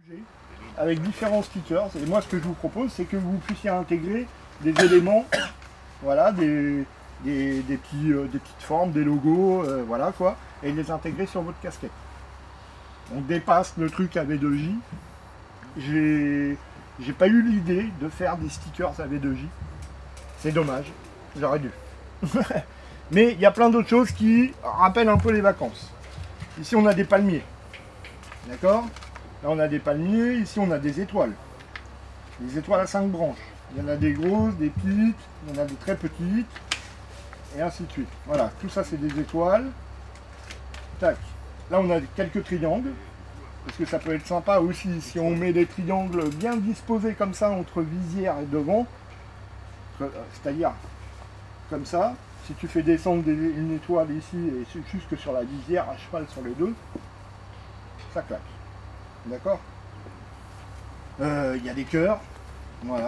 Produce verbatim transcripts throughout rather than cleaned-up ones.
avec différents stickers. Et moi, ce que je vous propose, c'est que vous puissiez intégrer des éléments, voilà, des, des, des, petits, euh, des petites formes, des logos, euh, voilà quoi, et les intégrer sur votre casquette. On dépasse le truc à V deux J. J'ai j'ai pas eu l'idée de faire des stickers à V deux J. C'est dommage, j'aurais dû. Mais il y a plein d'autres choses qui rappellent un peu les vacances. Ici, on a des palmiers. D'accord? Là, on a des palmiers. Ici, on a des étoiles. Des étoiles à cinq branches. Il y en a des grosses, des petites, il y en a des très petites, et ainsi de suite. Voilà, tout ça, c'est des étoiles. Tac. Là, on a quelques triangles, parce que ça peut être sympa aussi si on met des triangles bien disposés comme ça entre visière et devant. C'est-à-dire, comme ça. Si tu fais descendre des, une étoile ici et jusque sur la visière à cheval sur les deux, ça claque. D'accord? Il euh, y a des cœurs, voilà.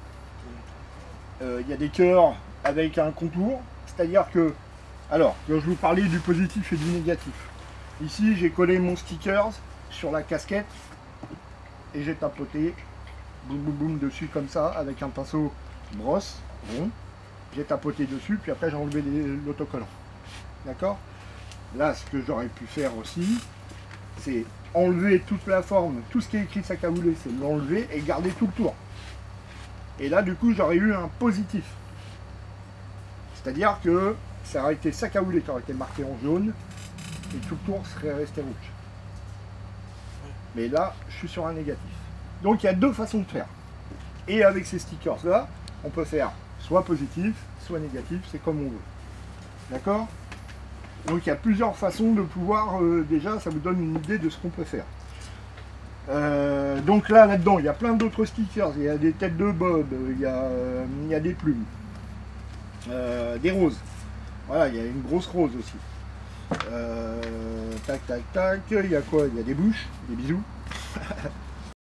Il euh, y a des cœurs avec un contour, c'est-à-dire que, alors, quand je vous parlais du positif et du négatif, ici j'ai collé mon sticker sur la casquette et j'ai tapoté, boum boum boum dessus comme ça, avec un pinceau brosse, rond. J'ai tapoté dessus, puis après j'ai enlevé l'autocollant. D'accord? Là, ce que j'aurais pu faire aussi, c'est enlever toute la forme, tout ce qui est écrit sac à houler, c'est l'enlever et garder tout le tour. Et là, du coup, j'aurais eu un positif. C'est-à-dire que ça aurait été sac à houler qui aurait été marqué en jaune, et tout le tour serait resté rouge. Mais là, je suis sur un négatif. Donc, il y a deux façons de faire. Et avec ces stickers-là, on peut faire soit positif, soit négatif, c'est comme on veut. D'accord? Donc il y a plusieurs façons de pouvoir, euh, déjà, ça vous donne une idée de ce qu'on peut faire. Euh, donc là, là-dedans, il y a plein d'autres stickers, il y a des têtes de Bob, il y a, euh, il y a des plumes, euh, des roses. Voilà, il y a une grosse rose aussi. Euh, tac, tac, tac, il y a quoi? Il y a des bouches, des bisous.